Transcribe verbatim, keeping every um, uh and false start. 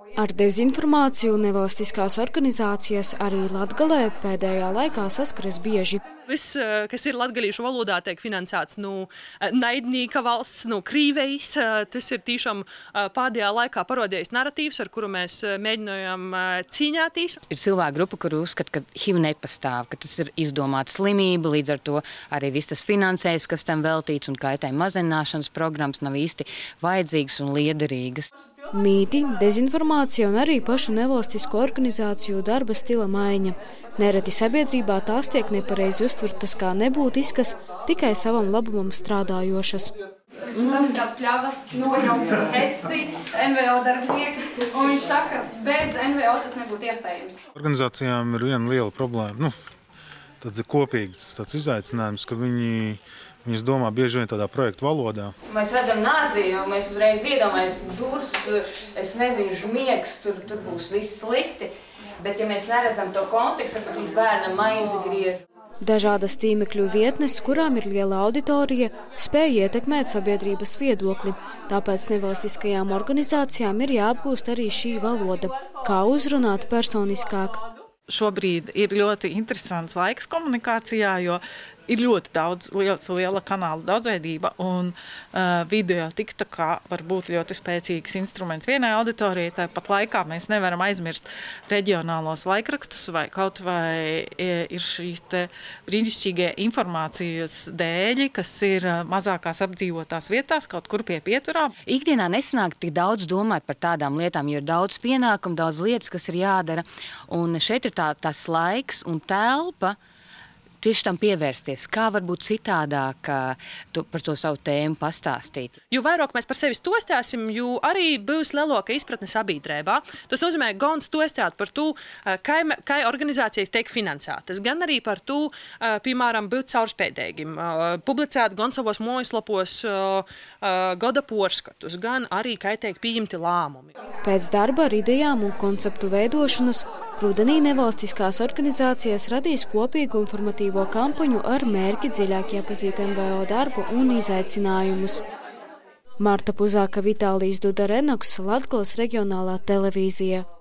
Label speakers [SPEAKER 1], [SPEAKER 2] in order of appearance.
[SPEAKER 1] Ar dezinformāciju nevalstiskās organizācijas arī Latgalē pēdējā laikā saskaras bieži.
[SPEAKER 2] Viss, kas ir latgalīšu valodā, tiek finansēts no naidnīga valsts, no Krīvejas. Tas ir tiešām pēdējā laikā parodījis narratīvs, ar kuru mēs mēģinājām cīņāties.
[SPEAKER 3] Ir cilvēku grupa, kuri uzskata, ka H I V nepastāv, ka tas ir izdomāta slimība, līdz ar to arī viss tas finansējums, kas tam veltīts un kaitējuma mazināšanas programmas nav īsti vajadzīgas un liederīgas.
[SPEAKER 1] Mīti, dezinformācija un arī pašu nevalstisko organizāciju darba stila maiņa. Nereti sabiedrībā tās tiek nepareizi uztvertas kā nebūtiskas, tikai savam labumam strādājošas.
[SPEAKER 4] Dabiskās pļavas, nojauka esi, N V O darbinieki, un viņš saka, bez N V O tas nebūtu iespējams.
[SPEAKER 5] Organizācijām ir viena liela problēma, nu, tāds kopīgs tāds izaicinājums, ka viņi Viņas domā bieži vien tādā projektu valodā.
[SPEAKER 3] Mēs redzam nāziju, mēs uzreiz iedomājamies, durs, es nezinu, žmiegs, tur, tur būs viss slikti. Bet, ja mēs neredzam to kontekstu, tad viņš bērnam maizi griež.
[SPEAKER 1] Dažādas tīmekļu vietnes, kurām ir liela auditorija, spēj ietekmēt sabiedrības viedokli. Tāpēc nevalstiskajām organizācijām ir jāapgūst arī šī valoda. Kā uzrunāt personiskāk?
[SPEAKER 6] Šobrīd ir ļoti interesants laiks komunikācijā, jo ir ļoti daudz, ļoti liela kanāla daudzveidība, un uh, video TikTokā var būt ļoti spēcīgs instruments vienai auditorijai. Tāpat laikā mēs nevaram aizmirst reģionālos laikrakstus, vai kaut vai ir šīs te brīnišķīgie informācijas dēļi, kas ir mazākās apdzīvotās vietās, kaut kur pie pieturām.
[SPEAKER 3] Ikdienā nesanāk tik daudz domāt par tādām lietām, jo ir daudz pienākumu, daudz lietas, kas ir jādara, un šeit ir tā, tas laiks un telpa, tieši tam pievērsties, kā varbūt citādāk tu, par to savu tēmu pastāstīt.
[SPEAKER 2] Jo vairāk mēs par sevi stostāsim, jo arī būs lielāka izpratne sabiedrībā. Tas nozīmē gan stostāt par to, kā, kā organizācijas tiek finansētas, gan arī par to, piemēram, būt caurspēdīgiem, publicēt gan savos mājaslapos gada porskatus, gan arī, kā tiek pieņemti lēmumi.
[SPEAKER 1] Pēc darba ar idejām un konceptu veidošanas rudenī nevalstiskās organizācijas radīs kopīgu informatīvo kampaņu ar mērķi dziļāk iepazīt N V O darbu un izaicinājumus. Marta Puzāka, Vitālijs Duda Renoks, Latgales reģionālā televīzija.